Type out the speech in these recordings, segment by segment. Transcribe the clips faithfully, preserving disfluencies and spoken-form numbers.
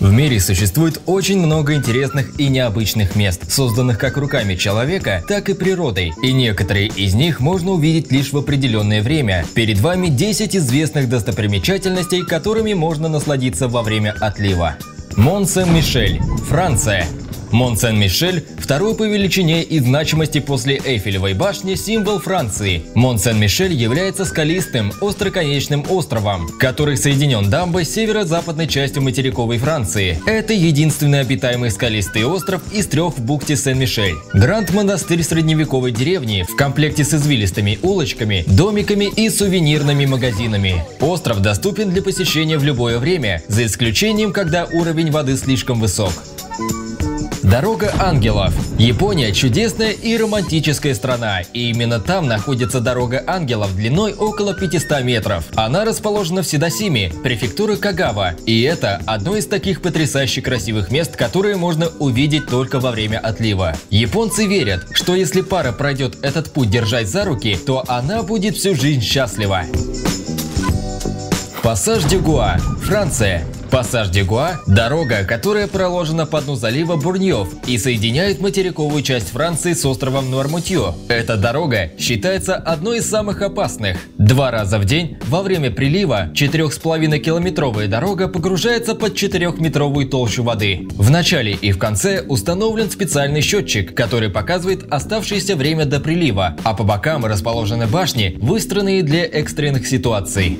В мире существует очень много интересных и необычных мест, созданных как руками человека, так и природой, и некоторые из них можно увидеть лишь в определенное время. Перед вами десять известных достопримечательностей, которыми можно насладиться во время отлива. Мон-Сен-Мишель, Франция. Мон-Сен-Мишель – второй по величине и значимости после Эйфелевой башни символ Франции. Мон-Сен-Мишель является скалистым, остроконечным островом, который соединен дамбой с северо-западной частью материковой Франции. Это единственный обитаемый скалистый остров из трех в бухте Сен-Мишель. Гранд-монастырь средневековой деревни в комплекте с извилистыми улочками, домиками и сувенирными магазинами. Остров доступен для посещения в любое время, за исключением, когда уровень воды слишком высок. Дорога ангелов. Япония – чудесная и романтическая страна, и именно там находится Дорога ангелов длиной около пятисот метров. Она расположена в Сидосиме, префектура Кагава, и это одно из таких потрясающе красивых мест, которые можно увидеть только во время отлива. Японцы верят, что если пара пройдет этот путь держась за руки, то она будет всю жизнь счастлива. Пассаж-де-Гуа, Франция. Пассаж-де-Гуа – дорога, которая проложена по дну залива Бурньев и соединяет материковую часть Франции с островом Нуармутье. Эта дорога считается одной из самых опасных. Два раза в день во время прилива четырёх с половиной километровая дорога погружается под четырехметровую толщу воды. В начале и в конце установлен специальный счетчик, который показывает оставшееся время до прилива, а по бокам расположены башни, выстроенные для экстренных ситуаций.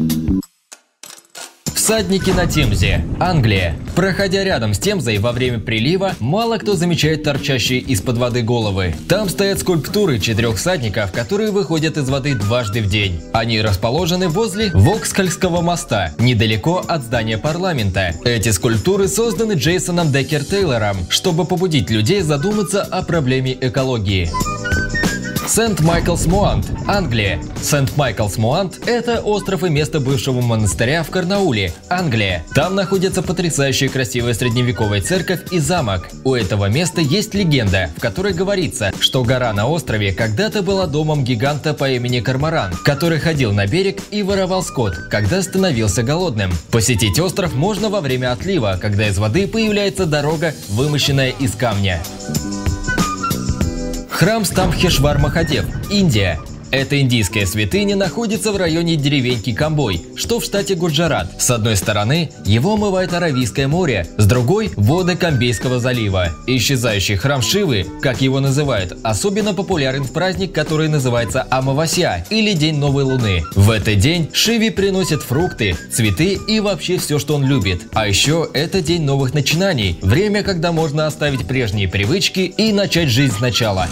Всадники на Темзе, Англия. Проходя рядом с Темзой во время прилива, мало кто замечает торчащие из-под воды головы. Там стоят скульптуры четырех всадников, которые выходят из воды дважды в день. Они расположены возле Воксхольского моста, недалеко от здания парламента. Эти скульптуры созданы Джейсоном Деккер-Тейлором, чтобы побудить людей задуматься о проблеме экологии. Сент-Майклс-Муант, Англия. Сент-Майклс-Муант – это остров и место бывшего монастыря в Корнуолле, Англия. Там находится потрясающая красивая средневековая церковь и замок. У этого места есть легенда, в которой говорится, что гора на острове когда-то была домом гиганта по имени Корморан, который ходил на берег и воровал скот, когда становился голодным. Посетить остров можно во время отлива, когда из воды появляется дорога, вымощенная из камня. Храм Стамбхешвар-Махадев, Индия. Эта индийская святыня находится в районе деревеньки Камбой, что в штате Гуджарат. С одной стороны, его омывает Аравийское море, с другой – воды Камбейского залива. Исчезающий храм Шивы, как его называют, особенно популярен в праздник, который называется Амавасья или День Новой Луны. В этот день Шиве приносят фрукты, цветы и вообще все, что он любит. А еще это день новых начинаний, время, когда можно оставить прежние привычки и начать жизнь сначала.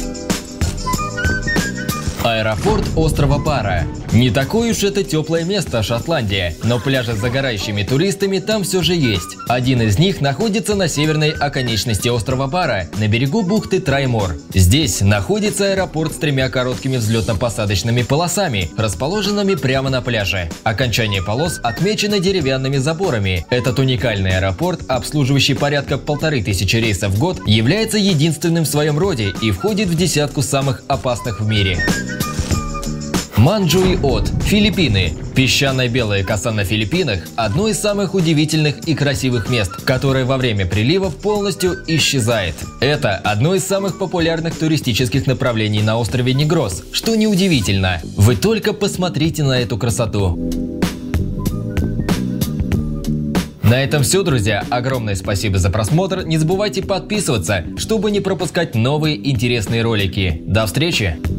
Аэропорт острова Бара. Не такое уж это теплое место Шотландия, но пляжи с загорающими туристами там все же есть. Один из них находится на северной оконечности острова Бара, на берегу бухты Траймор. Здесь находится аэропорт с тремя короткими взлетно-посадочными полосами, расположенными прямо на пляже. Окончание полос отмечено деревянными заборами. Этот уникальный аэропорт, обслуживающий порядка полторы тысячи рейсов в год, является единственным в своем роде и входит в десятку самых опасных в мире. Манджуи-От, Филиппины. Песчаная белая коса на Филиппинах – одно из самых удивительных и красивых мест, которое во время прилива полностью исчезает. Это одно из самых популярных туристических направлений на острове Негрос, что неудивительно. Вы только посмотрите на эту красоту. На этом все, друзья. Огромное спасибо за просмотр. Не забывайте подписываться, чтобы не пропускать новые интересные ролики. До встречи!